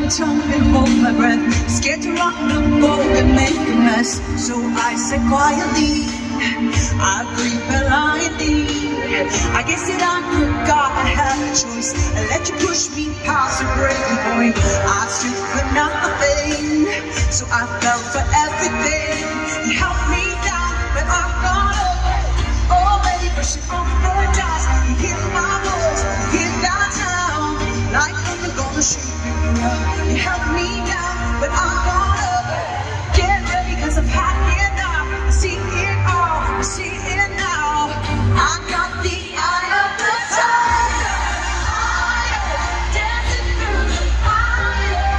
tongue and hold my breath, scared to rock the boat and make a mess. So I said quietly, I agree blindly. I guess that I forgot I had a choice. I let you push me past the breaking point. I stood for nothing, so I fell for everything. You helped me down, but I got up. Oh baby, pushing on the dust. You hear my voice, you hear that sound, like I'm gonna shake you up. You helped me down, but I got up. Get ready, cause I've had enough. I see it all, I see it now. I got the eye of the tiger, dancing through the fire,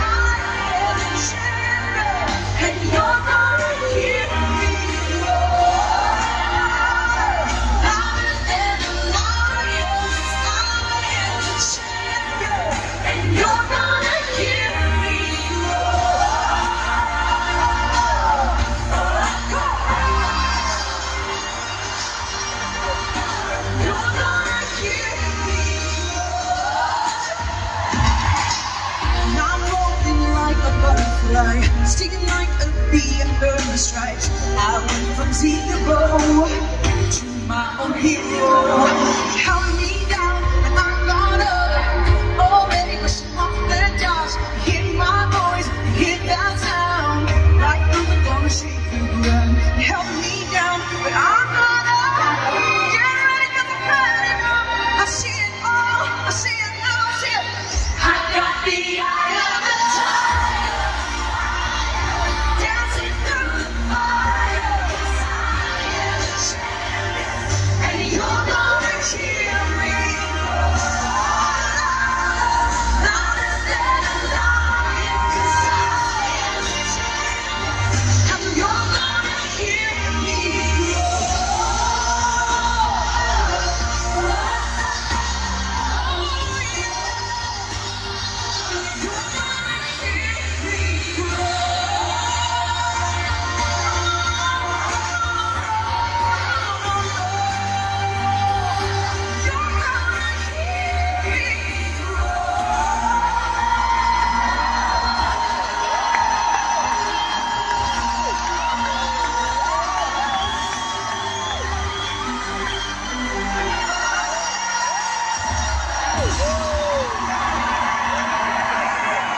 shiver, and you're gonna hear me roar, louder than a lion, shiver, and you're gonna hear me stinging like a bee under the stripes. I went from zero to my own hero. Held me down and I got up. Oh baby, pushing off the dust. You hear my voice, you hear that sound, like I'm gonna shake you around. You held me